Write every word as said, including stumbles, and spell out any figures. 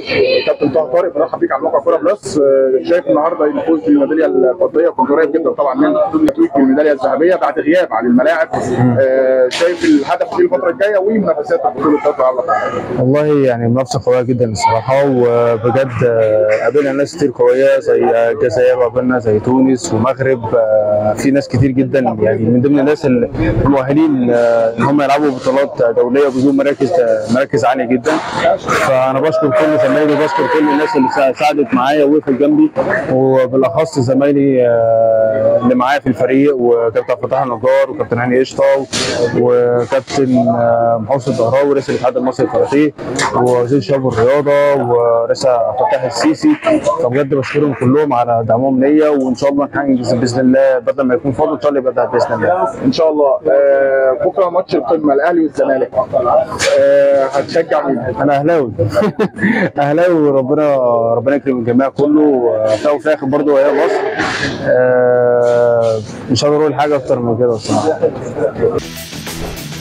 كابتن طه طارق، برحب بيك على موقع كوره بلس. شايف النهارده الفوز بالميداليه الفضيه، كنت قريب جدا طبعا من التتويج بالميداليه الذهبيه بعد غياب عن الملاعب. شايف الهدف في الفتره الجايه ومنافسات بطوله دوري الابطال؟ والله يعني منافسه قويه جدا الصراحه، وبجد قابلنا ناس كتير قويه زي الجزائر، وقابلنا زي تونس ومغرب. في ناس كتير جدا يعني من ضمن الناس المؤهلين ان هم يلعبوا بطولات دوليه بذو مراكز مراكز عاليه جدا. فانا بشكر كل زمايلي وبشكر كل الناس اللي ساعدت معايا ووقفت جنبي، وبالاخص زمايلي اللي معايا في الفريق، وكابتن فتح النجار وكابتن هاني قشطه وكابتن محمود الدهراوي ورئيس الاتحاد المصري للكاراتيه ووزير الشباب والرياضه ورئيس فتح السيسي. فبجد بشكرهم كلهم على دعمهم ليا، وان شاء الله ننجز باذن الله بدل ما يكون فاضل ان شاء الله يبقى باذن الله. ان شاء الله. آه بكره ماتش القمه الاهلي والزمالك، آه هتشجع مين؟ انا اهلاوي. اهلاوي، وربنا ربنا يكرم الجميع كله. في الاول وفي الاخر برضه هي مصر. آه مش هقدر اقول حاجه اكتر من كده الصراحه.